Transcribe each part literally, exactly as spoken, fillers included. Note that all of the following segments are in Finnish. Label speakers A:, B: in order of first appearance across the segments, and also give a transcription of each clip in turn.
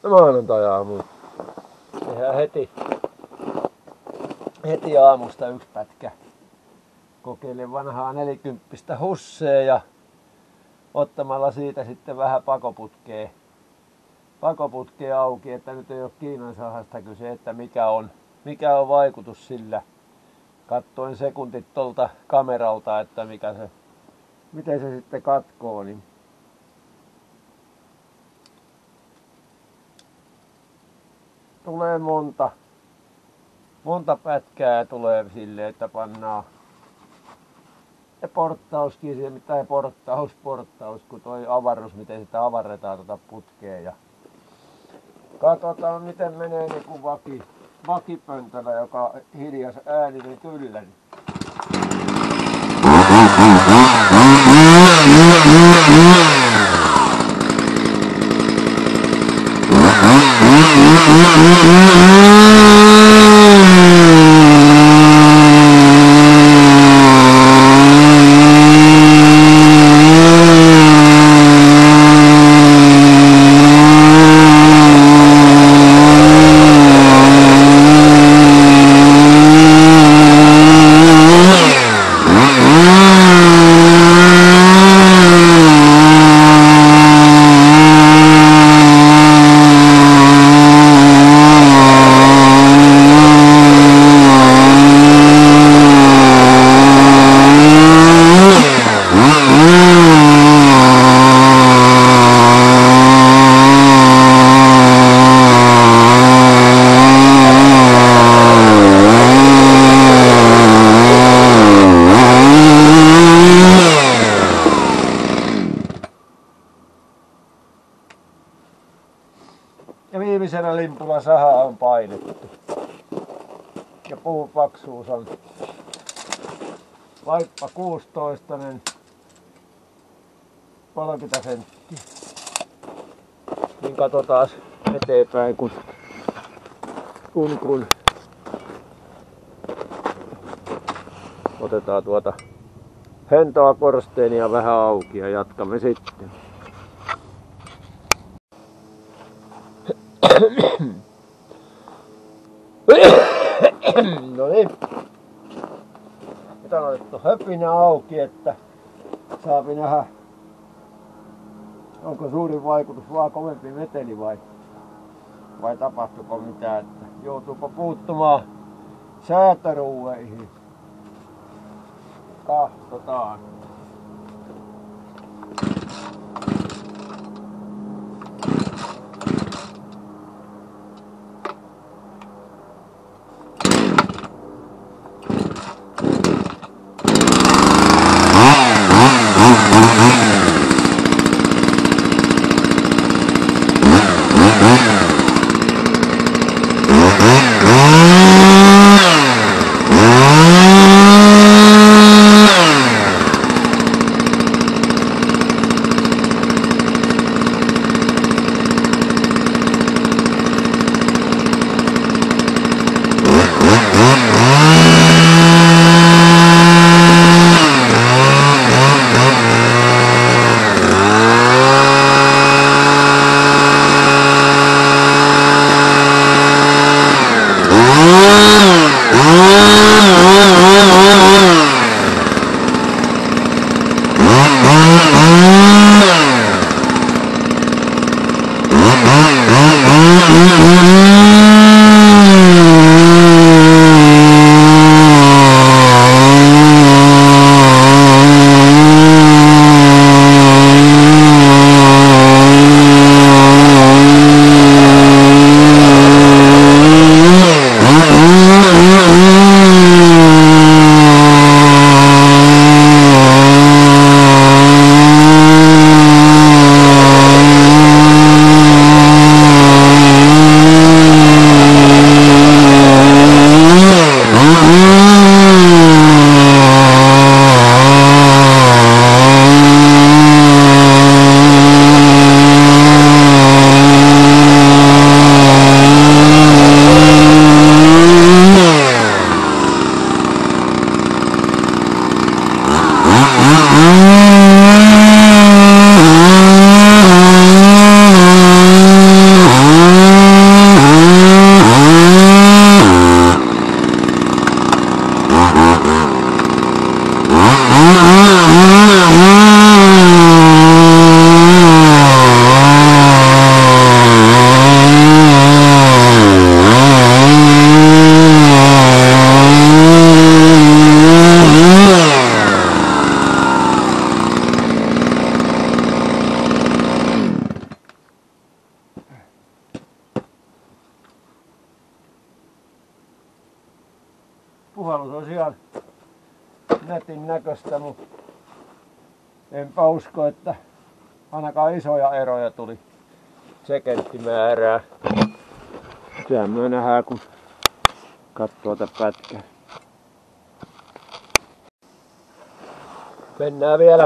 A: maanantai-aamuun. Tehdään heti, heti aamusta yksi pätkä. Kokeilen vanhaa nelikymppistä hussea ja ottamalla siitä sitten vähän pakoputkea, pakoputkea auki, että nyt ei ole kiinnosahasta kyse, että mikä on, mikä on vaikutus sillä. Katsoin sekuntit tuolta kameralta, että mikä se, miten se sitten katkoo. Niin tulee monta, monta pätkää tulee silleen, että pannaan ja porttauskin siihen, tai porttaus, porttaus, kun toi avarrus, miten sitä avarretaan tuota putkea. Ja katsotaan miten menee niin kuin vaki, vakipöntöllä, joka hiljas ääninen kyllä. Niin. Ja viimeisenä limpulla saha on painettu. Ja puun paksuus on vaikka kuusitoista, niin kolmekymmentä senttiä. Niin katsotaan eteenpäin kun, kun, kun otetaan tuota hentoa korsteenia vähän auki ja jatkamme sitten. No niin. Nyt on otettu höpinä auki, että saapi nähdä, onko suurin vaikutus vaan kovempi meteli vai, vai tapahtuuko mitään, että joutuuko puuttumaan säätöruueihin. Katsotaan. puhallus olisi ihan netin näköistä, mutta enpä usko, että ainakaan isoja eroja tuli sekenttimäärää. Sehän me nähdään, kun katsoo tätä pätkää. Mennään vielä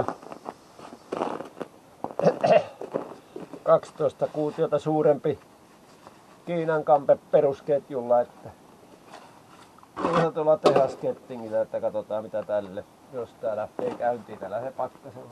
A: kaksitoista kuutiota suurempi Kiinankampe perusketjulla, että ihan tuolla tehaskettingillä, että katsotaan mitä tälle, jos tää lähtee käyntiin, täällä se pakkasella.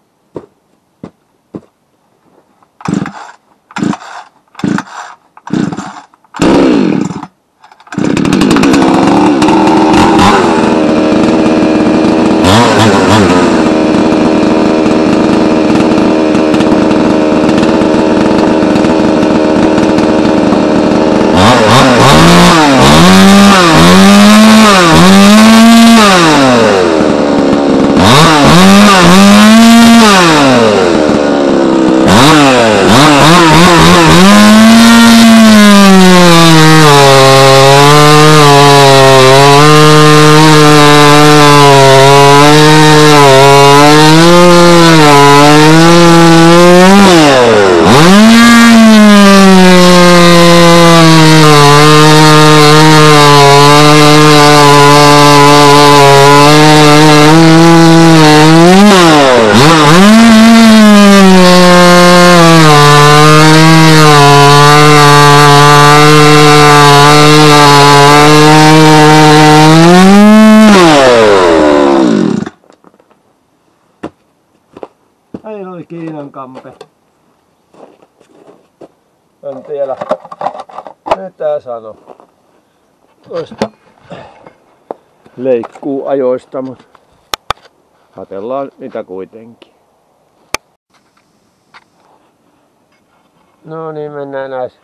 A: Ei oli Kiinankampe. En tiedä mitä sano noista leikkuu ajoista, mutta katsellaan niitä kuitenkin. No niin, mennään näissä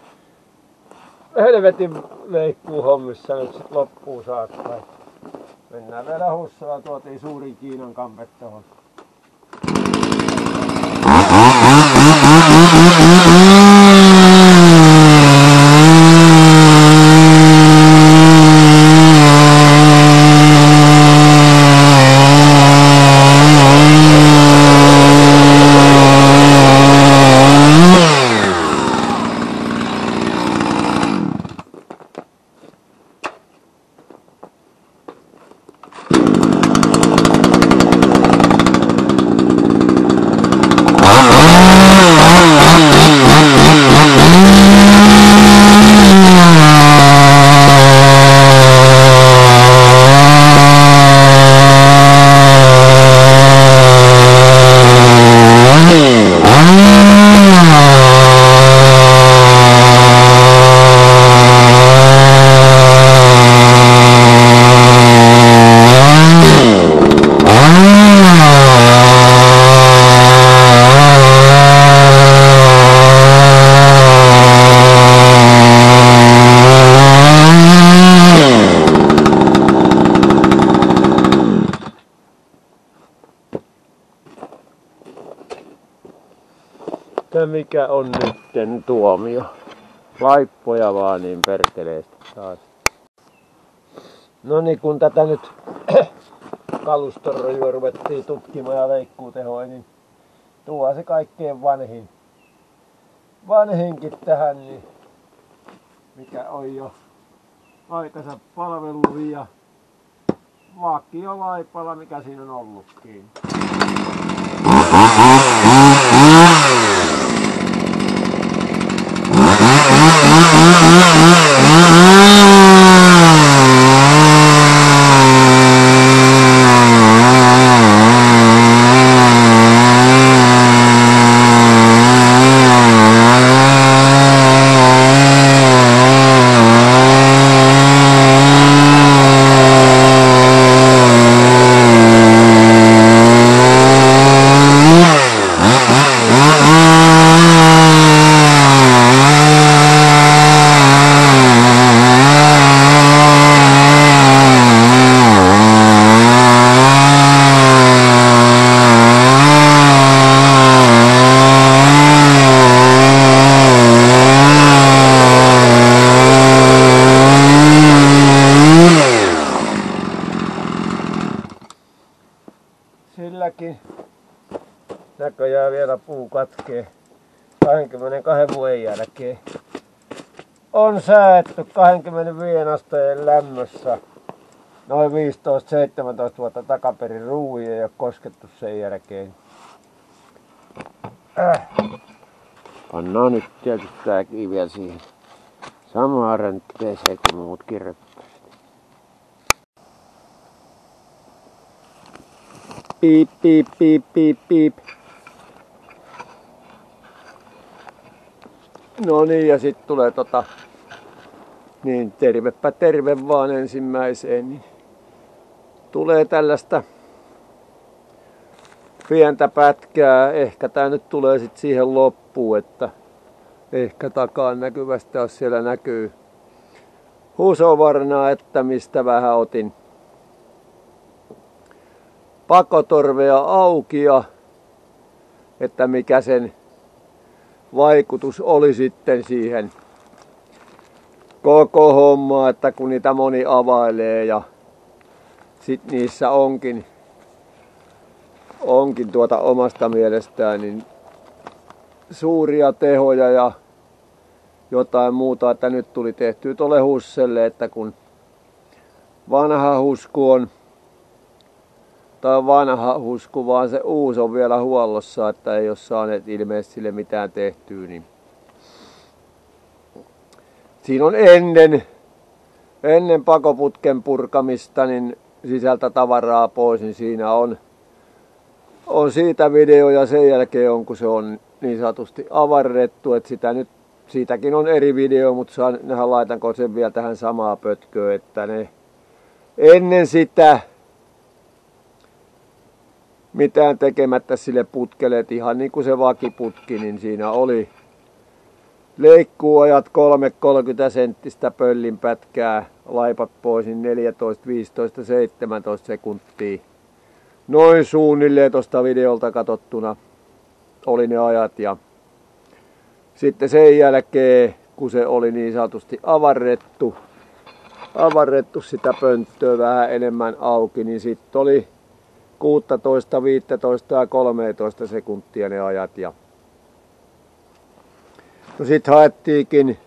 A: helvetin leikkuu hommissa nyt sit loppuun saakka. Mennään vielä Hussalaan, tuotiin suurin Kiinankampe tohon. Mikä on nytten tuomio? Laippoja vaan niin perkeleesti taas. No niin, kun tätä nyt kalustorojua ruvettiin tutkimaan ja leikkuutehoin, niin tuo se kaikkein vanhin. Vanhinkin tähän, niin mikä on jo aikansa palvellut ja vakio laipalla, mikä siinä on ollutkin. pätkee kaksikymmentäkaksi vuoden jälkeen. On säädetty kaksikymmentäviisi asteen lämmössä noin viisitoista seitsemäntoista vuotta takaperin. Ruuvi ei ole koskettu sen jälkeen. Äh. Pannaan nyt tietysti tääkin vielä siihen samaan röntteeseen kuin muutkin röppäset. Piip, piip, piip, piip, piip. No niin, ja sitten tulee tota, niin tervepä terve vaan ensimmäiseen, niin tulee tällaista pientä pätkää. Ehkä tää nyt tulee sitten siihen loppuun, että ehkä takaan näkyvästi, jos siellä näkyy husovarnaa, että mistä vähän otin pakotorvea auki ja että mikä sen vaikutus oli sitten siihen koko hommaa, että kun niitä moni availee ja sit niissä onkin, onkin tuota omasta mielestään niin suuria tehoja ja jotain muuta, että nyt tuli tehtyä tuolle husselle, että kun vanha husku on, tai vanha husku, vaan se uusi on vielä huollossa, että ei ole saaneet ilmeisesti sille mitään tehtyä, niin siinä on ennen, ennen pakoputken purkamista niin sisältä tavaraa pois, niin siinä on, on siitä video ja sen jälkeen on, kun se on niin sanotusti avarrettu, että sitä nyt, siitäkin on eri video, mutta saan, nehän laitanko sen vielä tähän samaa pötköön, että ne ennen sitä mitään tekemättä sille putkelle, että ihan niin kuin se vakiputki, niin siinä oli leikkuuajat kolme kolmekymmentä senttistä pöllin pätkää, laipat pois, niin neljätoista, viisitoista, seitsemäntoista sekuntia. Noin suunnilleen tuosta videolta katsottuna oli ne ajat, ja sitten sen jälkeen, kun se oli niin sanotusti avarrettu, avarrettu sitä pönttöä vähän enemmän auki, niin sitten oli kuusitoista, viisitoista ja kolmetoista sekuntia ne ajat. Ja no sit haettiinkin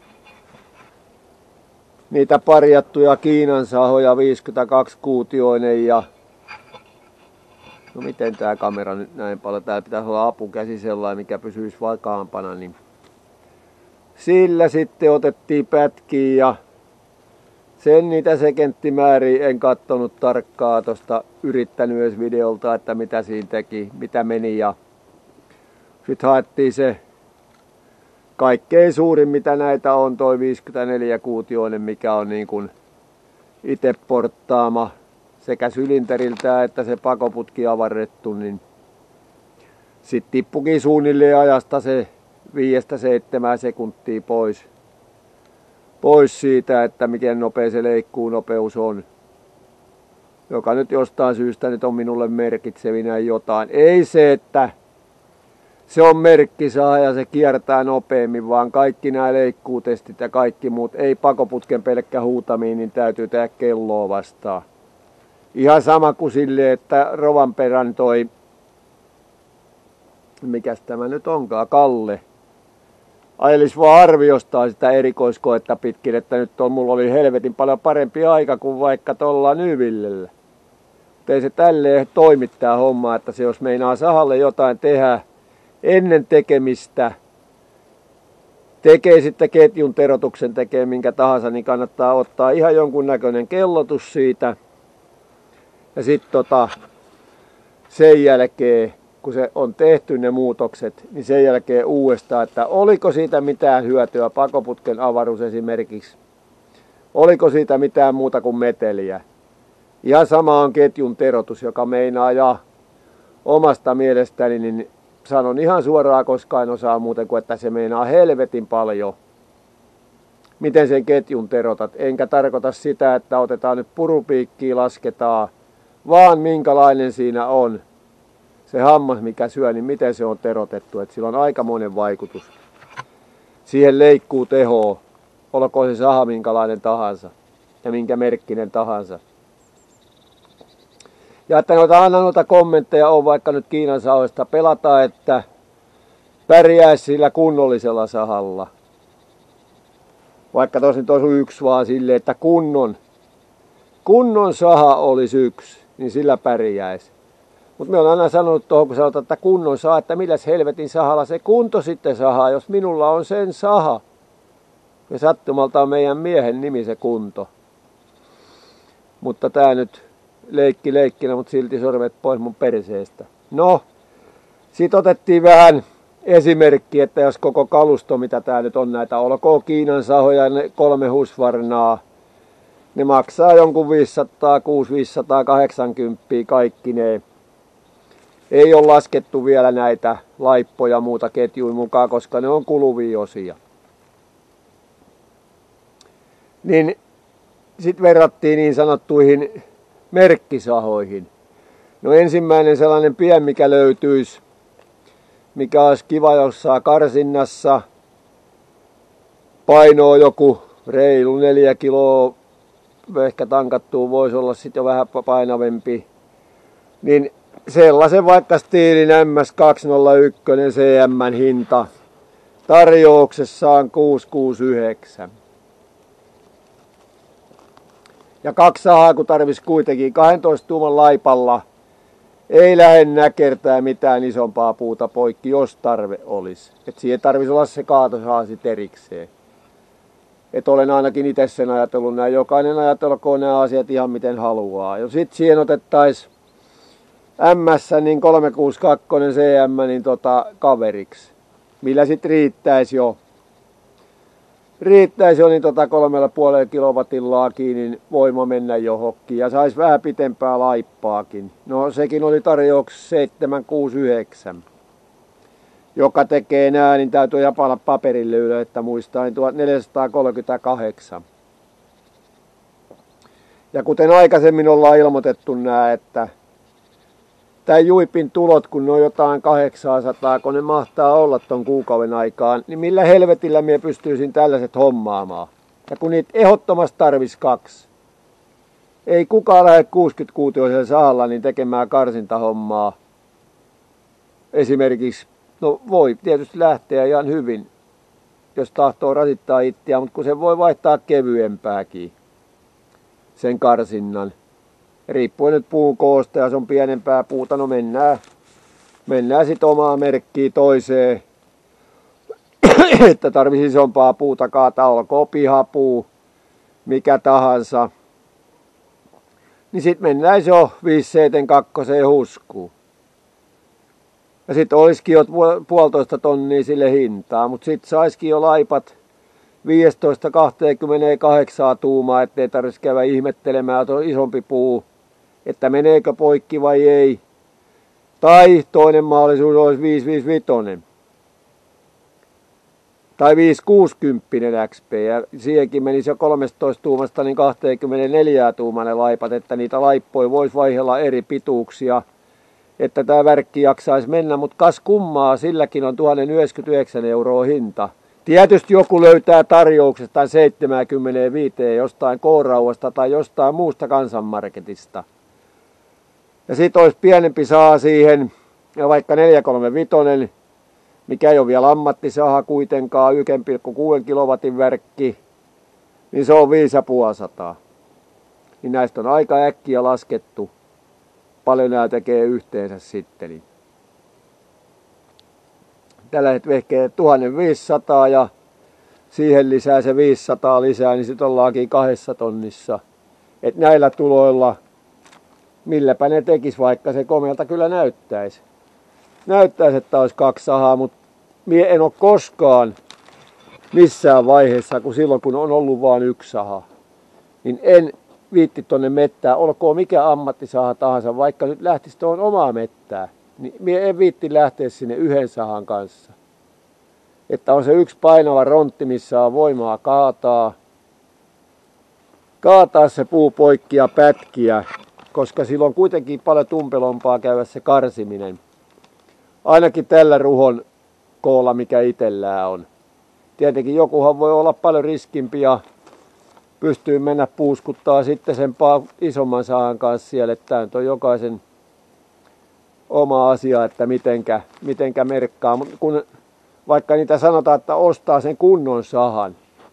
A: niitä parjattuja Kiinan sahoja viisikymmentäkaksi kuutioinen ja no miten tää kamera nyt näin paljon, täällä pitäisi olla apukäsi sellainen, mikä pysyisi vakaampana, niin sillä sitten otettiin pätkiä ja sen niitä sekenttimääriä en kattonut tarkkaa tosta, yrittänyt edes videolta, että mitä siinä teki, mitä meni, ja sitten haettiin se kaikkein suurin mitä näitä on, toi viisikymmentäneljä kuutioinen, mikä on niin kuin itse porttaama sekä sylinteriltä että se pakoputki avarrettu, niin sitten tippukin suunnilleen ajasta se viidestä seitsemään sekuntia pois. pois siitä, että miten nopea se leikkuunopeus on, joka nyt jostain syystä nyt on minulle merkitsevinä jotain. Ei se, että se on merkkisaa ja se kiertää nopeammin, vaan kaikki nämä leikkuutestit ja kaikki muut, ei pakoputken pelkkä huutamiin, niin täytyy tehdä kelloa vastaan. Ihan sama kuin silleen, että Rovanperän toi, mikäs tämä nyt onkaan, Kalle, ajelis vaan arviostaan sitä erikoiskoetta pitkin, että nyt on, mulla oli helvetin paljon parempi aika kuin vaikka tuolla Nyvillellä. Mutta ei se tälleen toimittaa hommaa, että se jos meinaa sahalle jotain tehdä ennen tekemistä, tekee sitten ketjun terotuksen, tekee minkä tahansa, niin kannattaa ottaa ihan jonkun näköinen kellotus siitä. Ja sitten tota, sen jälkeen, kun se on tehty ne muutokset, niin sen jälkeen uudestaan, että oliko siitä mitään hyötyä, pakoputken avaruus esimerkiksi, oliko siitä mitään muuta kuin meteliä. Ihan sama on ketjun terotus, joka meinaa ja omasta mielestäni, niin sanon ihan suoraan, koska en osaa muuten kuin, että se meinaa helvetin paljon, miten sen ketjun terotat. Enkä tarkoita sitä, että otetaan nyt purupiikkiä, lasketaan, vaan minkälainen siinä on se hammas, mikä syö, niin miten se on terotettu. Että sillä on aikamoinen vaikutus siihen leikkuu tehoa, olkoon se saha minkälainen tahansa ja minkä merkkinen tahansa. Ja että noita, anna noita kommentteja on vaikka nyt Kiinan sahoista pelata, että pärjäisi sillä kunnollisella sahalla. Vaikka tosin tosi yksi vaan silleen, että kunnon, kunnon saha olisi yksi, niin sillä pärjäisi. Mutta me on aina sanonut tuohon, kun sanotaan, että kunnon saha, että milläs helvetin sahalla se kunto sitten sahaa, jos minulla on sen saha. Ja sattumalta on meidän miehen nimi se kunto. Mutta tää nyt leikki leikkinä, mutta silti sormet pois mun perseestä. No, sit otettiin vähän esimerkki, että jos koko kalusto, mitä tää nyt on näitä, olkoon Kiinan sahoja, ne kolme husvarnaa, ne maksaa jonkun viisisataa, kuusi viisisataa, kahdeksankymmentä kaikki ne. Ei ole laskettu vielä näitä laippoja muuta ketjuin mukaan, koska ne on kuluvia osia. Niin sitten verrattiin niin sanottuihin merkkisahoihin. No ensimmäinen sellainen pien, mikä löytyisi, mikä olisi kiva jossain karsinnassa, painoo joku reilu neljä kiloa, ehkä tankattua voisi olla sitten jo vähän painavempi, niin sellaisen vaikka stiilin M S kaksisataayksi C M:n hinta tarjouksessaan kuusi kuusikymmentäyhdeksän. Ja kaksi sahaa, kun tarvitsisi kuitenkin kahdentoista tuuman laipalla, ei lähde näkertää mitään isompaa puuta poikki, jos tarve olisi. Että siihen tarvitsisi olla se kaatosaha sitten erikseen. Että olen ainakin itse sen ajatellut näin. Jokainen ajatelkoon nämä asiat ihan miten haluaa. Ja sitten siihen otettaisiin M S niin kolme kuusikymmentäkaksi C M niin tota, kaveriksi. Millä sitten riittäisi jo. Riittäisi jo niin tota kolmella puolella kilowatilla kiinni voima mennä johonkin. Ja saisi vähän pitempää laippaakin. No sekin oli tarjouksessa seitsemän kuusikymmentäyhdeksän. Joka tekee nää, niin täytyy japana paperille ylös, että muistaa, niin tuhatneljäsataakolmekymmentäkahdeksan. Ja kuten aikaisemmin ollaan ilmoitettu nää, että tämän juipin tulot, kun ne on jotain kahdeksansataa, kun ne mahtaa olla ton kuukauden aikaan, niin millä helvetillä minä pystyisin tällaiset hommaamaan? Ja kun niitä ehdottomasti tarvisi kaksi. Ei kukaan lähde kuusikymmentäkuutioisella sahalla niin tekemään karsintahommaa. Esimerkiksi, no voi tietysti lähteä ihan hyvin, jos tahtoo rasittaa itseään, mutta kun se voi vaihtaa kevyempääkin, sen karsinnan. Riippuen nyt puun koosta ja se on pienempää puuta, no mennään, mennään sitten omaa merkkiä toiseen, että tarvisi isompaa puuta kaataa, olkoon pihapuu, mikä tahansa. Niin sitten mennään jo viisi seitsemänkymmentäkaksi huskuun. Ja sitten olisikin jo puolitoista tonnia sille hintaa, mutta sitten saisikin jo laipat viisitoista kaksikymmentäkahdeksan tuumaa, ettei tarvitsisi käydä ihmettelemään, että on isompi puu, että meneekö poikki vai ei. Tai toinen mahdollisuus olisi viisi viisikymmentäviisi tai viisi kuusikymmentä X P, ja siihenkin menisi jo kolmetoista tuumasta niin kaksikymmentäneljä tuumainen laipat, että niitä laippoja voisi vaihella eri pituuksia, että tämä värkki jaksaisi mennä, mutta kas kummaa, silläkin on tuhatyhdeksänkymmentäyhdeksän euroa hinta. Tietysti joku löytää tarjouksesta seitsemänkymmentäviisi jostain K-rauhasta tai jostain muusta kansanmarketista. Ja sitten olisi pienempi saha siihen, ja vaikka neljä kolmekymmentäviisi, mikä ei ole vielä ammattisaha kuitenkaan, yksi pilkku kuusi kilowatin värkki, niin se on viisi tuhatta viisisataa. Niin näistä on aika äkkiä laskettu, paljon nämä tekee yhteensä sitten. Tällä hetkellä vehkee tuhatviisisataa ja siihen lisää se viisisataa lisää, niin sitten ollaankin kahdessa tonnissa. Et näillä tuloilla, milläpä ne tekis, vaikka se komealta kyllä näyttäisi. Näyttäisi, että olisi kaksi sahaa, mutta mie en ole koskaan missään vaiheessa, kun silloin kun on ollut vain yksi saha, niin en viitti tonne mettään, olkoon mikä ammattisaha tahansa, vaikka nyt lähtisi tuohon omaa mettää, niin mie en viitti lähteä sinne yhden sahan kanssa. Että on se yksi painava rontti, missä on voimaa kaataa, kaataa se puu poikki ja pätkiä, koska silloin on kuitenkin paljon tumpelompaa käydä se karsiminen. Ainakin tällä ruhon koolla, mikä itsellään on. Tietenkin jokuhan voi olla paljon riskimpi ja pystyy mennä puuskuttaa sitten sen isomman sahan kanssa siellä, että tämä on jokaisen oma asia, että mitenkä, mitenkä merkkaa. Mutta kun vaikka niitä sanotaan, että ostaa sen kunnon sahan.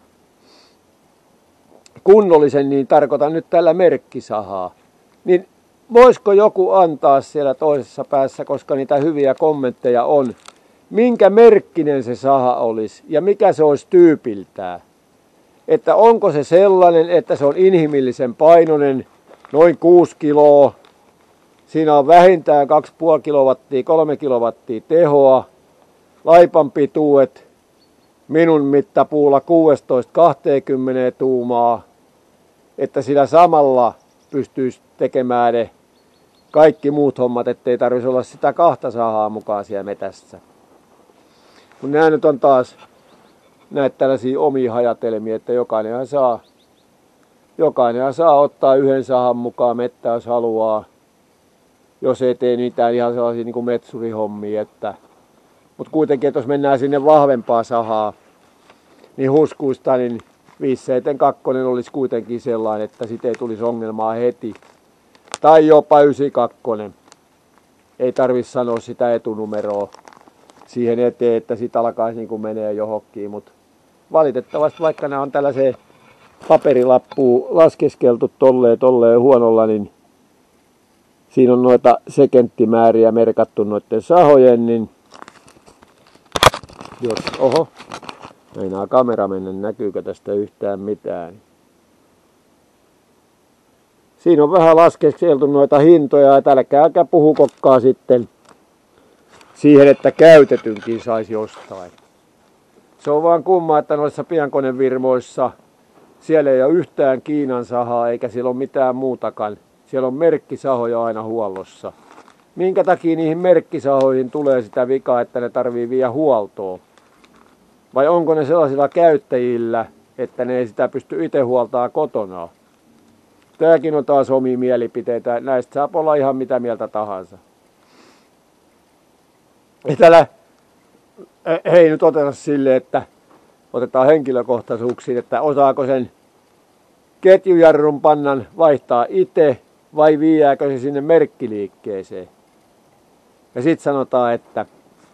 A: Kunnollisen, niin tarkoitan nyt tällä merkkisahaa. Niin voisiko joku antaa siellä toisessa päässä, koska niitä hyviä kommentteja on, minkä merkkinen se saha olisi ja mikä se olisi tyypiltään. Että onko se sellainen, että se on inhimillisen painoinen, noin kuusi kiloa. Siinä on vähintään kaksi pilkku viisi kilowattia, kolme kilowattia tehoa. Laipan pituudet minun mittapuulla kuusitoista kaksikymmentä tuumaa. Että sillä samalla pystyisi tekemään ne kaikki muut hommat, ettei tarvitsisi olla sitä kahta sahaa mukaan siellä metässä. Kun nämä nyt on taas näitä tällaisia omia hajatelmia, että jokainenhan saa, jokainenhan saa ottaa yhden sahan mukaan mettä, jos haluaa. Jos ei tee mitään ihan sellaisia niin kuin metsurihommia. Että, mutta kuitenkin, että jos mennään sinne vahvempaa sahaa, niin huskuista, niin viisi seitsemän kaksi olisi kuitenkin sellainen, että siitä ei tulisi ongelmaa heti. Tai jopa yhdeksänkymmentäkaksi. Ei tarvitse sanoa sitä etunumeroa siihen eteen, että siitä alkaisi niin kuin menee johonkin. Mutta valitettavasti, vaikka nämä on tällaiseen paperilappuun laskeskeltu tolleen tolleen huonolla, niin siinä on noita sekenttimääriä merkattu noiden sahojen, niin jos, oho, meinaa kamera mennä, näkyykö tästä yhtään mitään. Siinä on vähän laskeskeltu noita hintoja, että älkääkä puhukokkaa sitten siihen, että käytetynkin saisi ostaa. Se on vaan kumma, että noissa pienkonevirmoissa siellä ei ole yhtään Kiinan sahaa eikä siellä ole mitään muutakaan. Siellä on merkkisahoja aina huollossa. Minkä takia niihin merkkisahoihin tulee sitä vikaa, että ne tarvii viedä huoltoon? Vai onko ne sellaisilla käyttäjillä, että ne ei sitä pysty itse huoltaa kotonaan? Tämäkin on taas omia mielipiteitä. Näistä saa olla ihan mitä mieltä tahansa. Täällä ei nyt oteta sille, että otetaan henkilökohtaisuuksiin, että osaako sen ketjujarrun pannan vaihtaa itse vai viiääkö se sinne merkkiliikkeeseen. Ja sitten sanotaan, että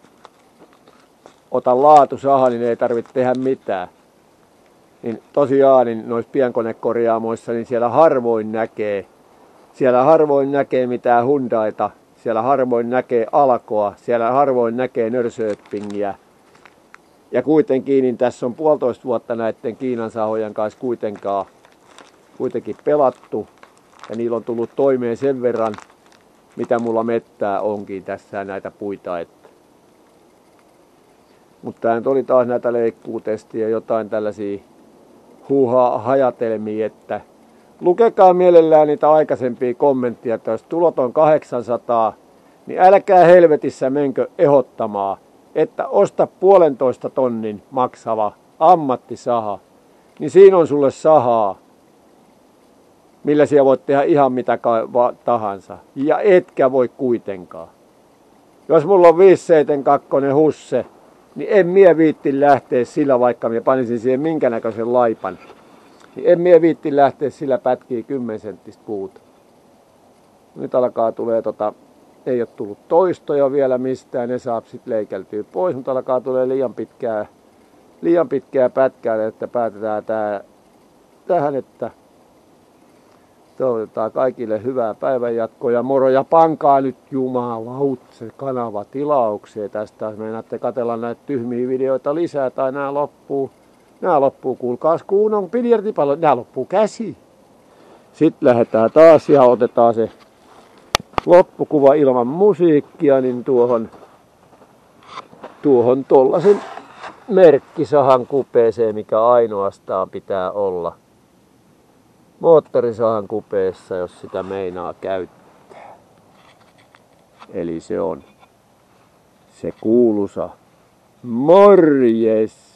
A: ota laatusaha, niin ei tarvitse tehdä mitään. Niin tosiaan niin noissa pienkonekorjaamoissa niin siellä harvoin näkee, siellä harvoin näkee mitään Hyundaita, siellä harvoin näkee Alkoa, siellä harvoin näkee Norrköpingiä. Ja kuitenkin niin tässä on puolitoista vuotta näiden Kiinan sahojen kanssa kuitenkaan, kuitenkin pelattu. Ja niillä on tullut toimeen sen verran, mitä mulla mettää onkin tässä näitä puita. Että. Mutta tämä nyt oli taas näitä leikkuutestiä, jotain tällaisia huuha-hajatelmia, että lukekaa mielellään niitä aikaisempia kommentteja, että jos tulot on kahdeksansataa, niin älkää helvetissä menkö ehdottamaan, että osta puolentoista tonnin maksava ammattisaha, niin siinä on sulle sahaa, millä siellä voit tehdä ihan mitä tahansa, ja etkä voi kuitenkaan. Jos mulla on viisi seitsemän kaksi husse, niin en mie viitti lähteä sillä, vaikka minä panisin siihen minkä näköisen laipan, niin en mie viitti lähteä sillä pätkiä kymmenen senttistä puuta. Nyt alkaa tulee tota, ei ole tullut toistoja vielä mistään, ne saa sitten leikeltyä pois, mutta alkaa tulee liian pitkää, liian pitkää pätkää, että päätetään tää, tähän, että toivotetaan kaikille hyvää päivänjatkoa ja moro ja pankaa nyt jumalauta se kanava tilaukseen tästä, jos meinaatte katsella näitä tyhmiä videoita lisää tai nää loppuu, nää loppuu kuulkaas kuunon biljardipallo, nää loppuu käsi. Sitten lähdetään taas ja otetaan se loppukuva ilman musiikkia, niin tuohon, tuohon tollasen merkkisahan kupeeseen, mikä ainoastaan pitää olla moottorisahan kupeessa, jos sitä meinaa käyttää. Eli se on se kuuluisa morjes.